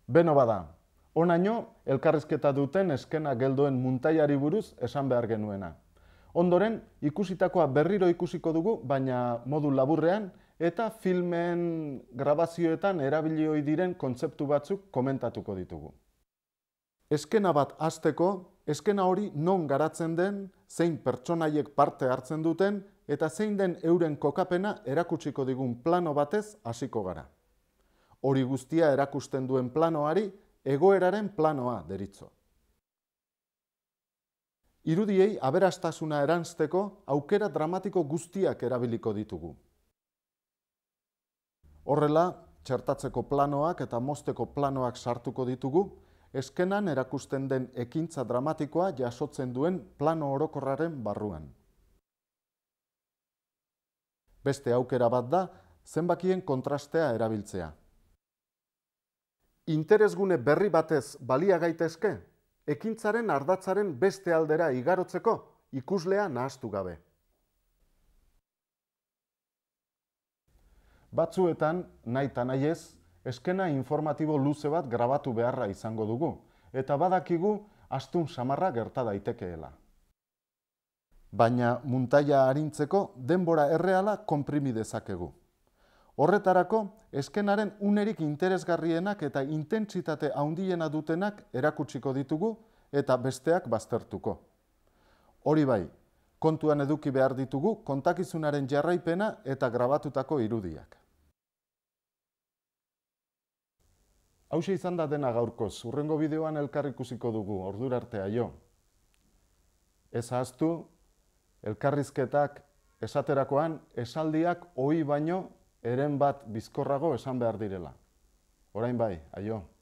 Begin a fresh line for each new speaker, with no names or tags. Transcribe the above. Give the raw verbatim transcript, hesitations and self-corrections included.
Beno bada, honaino elkarrizketa duten eskena geldoen muntaiari buruz esan behar genuena. Ondoren, ikusitakoa berriro ikusiko dugu, baina modu laburrean, eta filmen grabazioetan erabili ohi diren kontzeptu batzuk komentatuko ditugu. Eskena bat hasteko, eskena hori non garatzen den, zein pertsonaiek parte hartzen duten, eta zein den euren kokapena erakutsiko digun plano batez hasiko gara. Hori guztia erakusten duen planoari egoeraren planoa deritzo. Irudiei aberastasuna eranzteko aukera dramatiko guztiak erabiliko ditugu. Horrela, txertatzeko planoak eta mozteko planoak sartuko ditugu, eskenan erakusten den ekintza dramatikoa jasotzen duen plano orokorraren barruan. Beste aukera bat da, zenbakien kontrastea erabiltzea. Interesgune berri batez balia gaitezke, ekintzaren ardatzaren beste aldera igarotzeko ikuslea nahastu gabe. Batzuetan, nahi eta nahi ez, eskena informatibo luze bat grabatu beharra izango dugu, eta badakigu astun samarra gerta daitekeela. Baina muntaia arintzeko denbora erreala konprimi dezakegu. Horretarako, eskenaren unerik interesgarrienak eta intentsitate handiena dutenak erakutsiko ditugu eta besteak baztertuko. Hori bai, kontuan eduki behar ditugu kontakizunaren jarraipena eta grabatutako irudiak. Hauxe izan da dena gaurkoz, hurrengo bideoan elkar ikusiko dugu, ordura arte aio. Ez ahaztu, elkarrizketak esaterakoan esaldiak ohi baino eren bat bizkorrago esan behar direla. Orain bai, aio.